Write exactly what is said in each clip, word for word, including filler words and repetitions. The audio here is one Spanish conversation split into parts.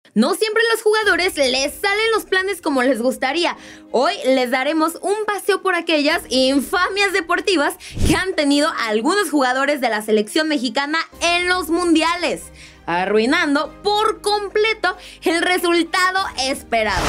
No siempre a los jugadores les salen los planes como les gustaría. Hoy les daremos un paseo por aquellas infamias deportivas que han tenido algunos jugadores de la selección mexicana en los mundiales, arruinando por completo el resultado esperado.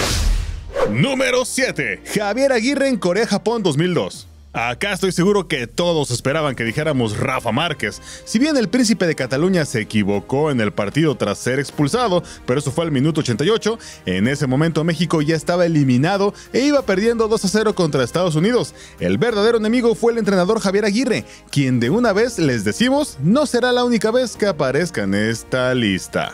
Número siete. Javier Aguirre en Corea-Japón dos mil dos. Acá estoy seguro que todos esperaban que dijéramos Rafa Márquez. Si bien el príncipe de Cataluña se equivocó en el partido tras ser expulsado, pero eso fue al minuto ochenta y ocho, en ese momento México ya estaba eliminado e iba perdiendo dos a cero contra Estados Unidos. El verdadero enemigo fue el entrenador Javier Aguirre, quien de una vez les decimos no será la única vez que aparezca en esta lista.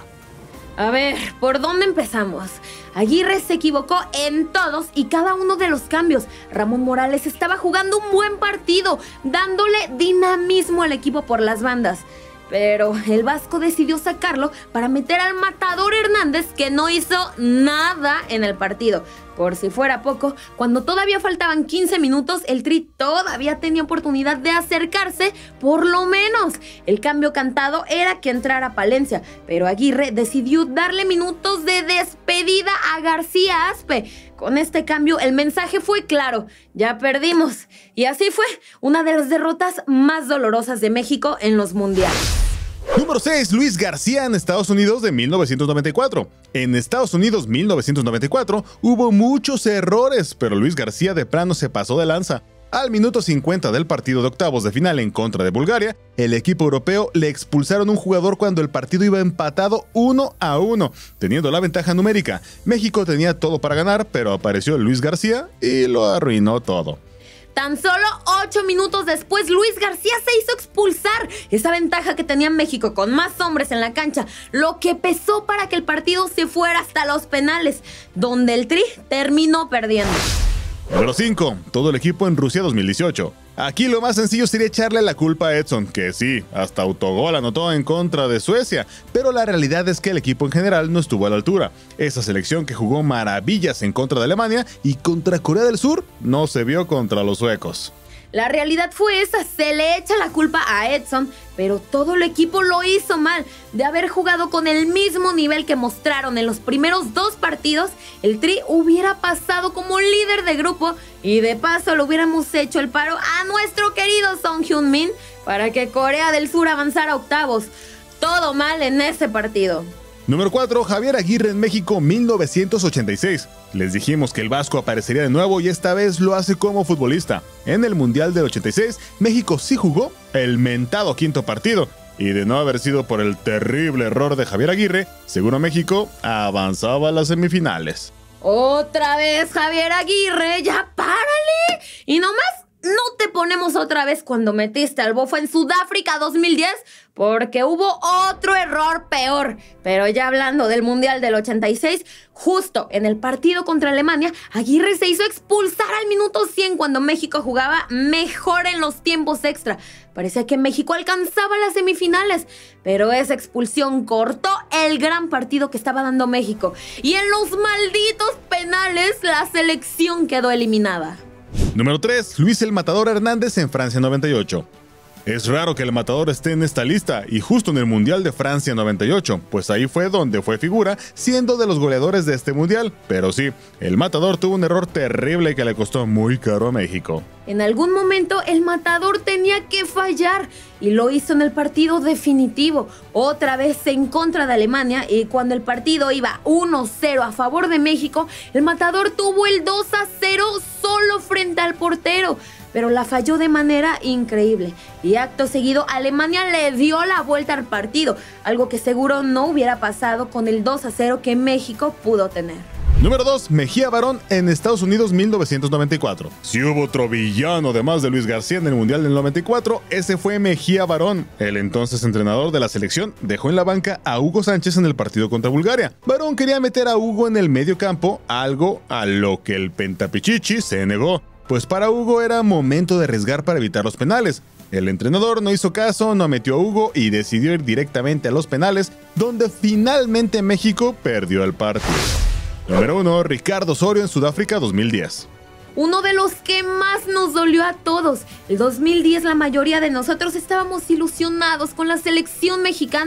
A ver, ¿por dónde empezamos? Aguirre se equivocó en todos y cada uno de los cambios. Ramón Morales estaba jugando un buen partido, dándole dinamismo al equipo por las bandas. Pero el Vasco decidió sacarlo para meter al Matador Hernández, que no hizo nada en el partido. Por si fuera poco, cuando todavía faltaban quince minutos, el Tri todavía tenía oportunidad de acercarse, por lo menos. El cambio cantado era que entrara Palencia, pero Aguirre decidió darle minutos de despedida a García Aspe. Con este cambio, el mensaje fue claro: ya perdimos. Y así fue una de las derrotas más dolorosas de México en los mundiales. Número seis. Luis García en Estados Unidos de mil novecientos noventa y cuatro. En Estados Unidos mil novecientos noventa y cuatro hubo muchos errores, pero Luis García de plano se pasó de lanza. Al minuto cincuenta del partido de octavos de final en contra de Bulgaria, el equipo europeo le expulsaron un jugador cuando el partido iba empatado uno a uno, teniendo la ventaja numérica. México tenía todo para ganar, pero apareció Luis García y lo arruinó todo. Tan solo ocho minutos después, Luis García se hizo expulsar. Esa ventaja que tenía México con más hombres en la cancha, lo que pesó para que el partido se fuera hasta los penales, donde el Tri terminó perdiendo. Número cinco. Todo el equipo en Rusia dos mil dieciocho. Aquí lo más sencillo sería echarle la culpa a Edson, que sí, hasta autogol anotó en contra de Suecia, pero la realidad es que el equipo en general no estuvo a la altura. Esa selección que jugó maravillas en contra de Alemania y contra Corea del Sur no se vio contra los suecos. La realidad fue esa, se le echa la culpa a Edson, pero todo el equipo lo hizo mal. De haber jugado con el mismo nivel que mostraron en los primeros dos partidos, el Tri hubiera pasado como líder de grupo y de paso le hubiéramos hecho el paro a nuestro querido Son Heung-min para que Corea del Sur avanzara a octavos. Todo mal en ese partido. Número cuatro. Javier Aguirre en México mil novecientos ochenta y seis. Les dijimos que el Vasco aparecería de nuevo y esta vez lo hace como futbolista. En el Mundial del ochenta y seis, México sí jugó el mentado quinto partido. Y de no haber sido por el terrible error de Javier Aguirre, seguro México avanzaba a las semifinales. Otra vez Javier Aguirre, ya párale. Y nomás no te ponemos otra vez cuando metiste al Bofo en Sudáfrica dos mil diez, porque hubo otro error peor. Pero ya hablando del Mundial del ochenta y seis, justo en el partido contra Alemania, Aguirre se hizo expulsar al minuto cien cuando México jugaba mejor en los tiempos extra. Parecía que México alcanzaba las semifinales, pero esa expulsión cortó el gran partido que estaba dando México. Y en los malditos penales, la selección quedó eliminada. Número tres. Luis el Matador Hernández en Francia noventa y ocho. Es raro que el Matador esté en esta lista y justo en el Mundial de Francia noventa y ocho, pues ahí fue donde fue figura, siendo de los goleadores de este Mundial. Pero sí, el Matador tuvo un error terrible que le costó muy caro a México. En algún momento el Matador tenía que fallar y lo hizo en el partido definitivo, otra vez en contra de Alemania, y cuando el partido iba uno cero a favor de México, el Matador tuvo el dos a cero solo frente al portero, pero la falló de manera increíble y acto seguido Alemania le dio la vuelta al partido, algo que seguro no hubiera pasado con el dos a cero que México pudo tener. Número dos. Mejía Barón en Estados Unidos mil novecientos noventa y cuatro. Si hubo otro villano además de Luis García en el Mundial del noventa y cuatro, ese fue Mejía Barón. El entonces entrenador de la selección dejó en la banca a Hugo Sánchez en el partido contra Bulgaria. Barón quería meter a Hugo en el medio campo, algo a lo que el Pentapichichi se negó, pues para Hugo era momento de arriesgar para evitar los penales. El entrenador no hizo caso, no metió a Hugo y decidió ir directamente a los penales, donde finalmente México perdió el partido. Número uno. Ricardo Osorio en Sudáfrica dos mil diez. Uno de los que más nos dolió a todos. El dos mil diez la mayoría de nosotros estábamos ilusionados con la selección mexicana,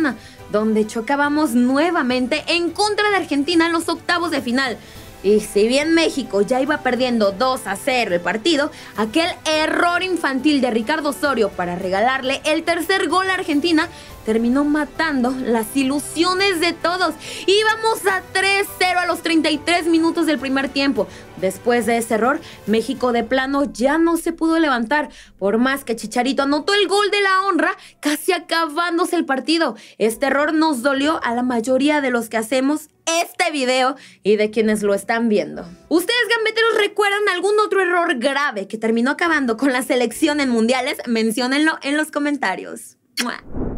donde chocábamos nuevamente en contra de Argentina en los octavos de final. Y si bien México ya iba perdiendo dos a cero el partido, aquel error infantil de Ricardo Osorio para regalarle el tercer gol a Argentina terminó matando las ilusiones de todos. Íbamos a tres cero a los treinta y tres minutos del primer tiempo. Después de ese error, México de plano ya no se pudo levantar, por más que Chicharito anotó el gol de la honra, casi acabándose el partido. Este error nos dolió a la mayoría de los que hacemos este video y de quienes lo están viendo. ¿Ustedes, gambeteros, recuerdan algún otro error grave que terminó acabando con la selección en mundiales? Menciónenlo en los comentarios. ¡Mua!